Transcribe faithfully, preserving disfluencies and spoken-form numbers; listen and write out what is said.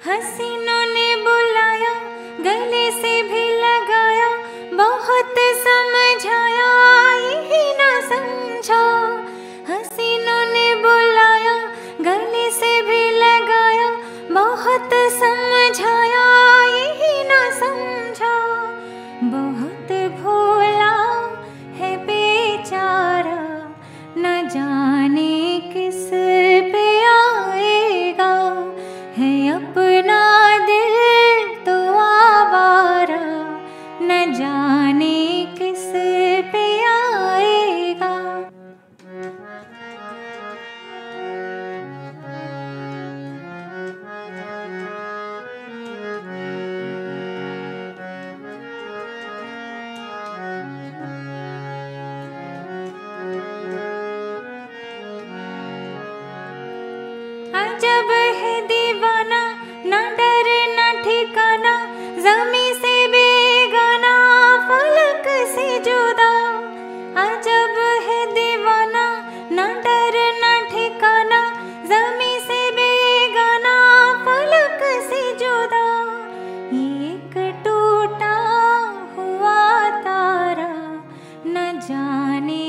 हसीनों ने बुलाया, गले से भी लगाया, बहुत समझाया यही ना समझा। हसीनों ने बुलाया, गले से भी लगाया, बहुत समझाया यही ना समझा। बहुत भोला है बेचारा, न जाने किस पे आएगा। है अपना दिल तो आवारा, न जाने किस पे आएगा। अजब है दीवाना, न डर न ठिकाना, ज़मीं से बेगाना, फलक से जुदा। अजब है दीवाना, न डर न ठिकाना, ज़मीं से बेगाना, फलक से जुदा। एक टूटा हुआ तारा, न जाने